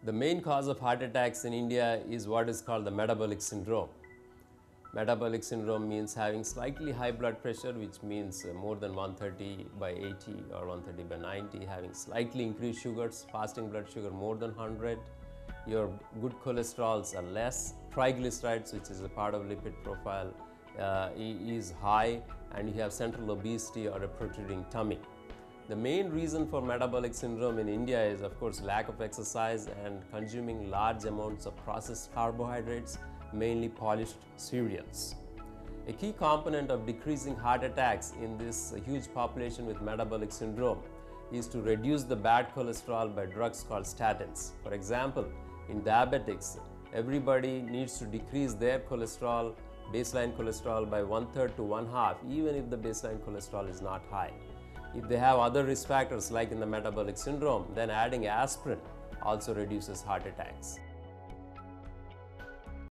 The main cause of heart attacks in India is what is called the metabolic syndrome. Metabolic syndrome means having slightly high blood pressure, which means more than 130 by 80 or 130 by 90, having slightly increased sugars, fasting blood sugar more than 100, your good cholesterols are less, triglycerides, which is a part of lipid profile, is high, and you have central obesity or a protruding tummy. The main reason for metabolic syndrome in India is, of course, lack of exercise and consuming large amounts of processed carbohydrates, mainly polished cereals. A key component of decreasing heart attacks in this huge population with metabolic syndrome is to reduce the bad cholesterol by drugs called statins. For example, in diabetics, everybody needs to decrease their cholesterol, baseline cholesterol, by 1/3 to 1/2, even if the baseline cholesterol is not high. If they have other risk factors like in the metabolic syndrome, then adding aspirin also reduces heart attacks.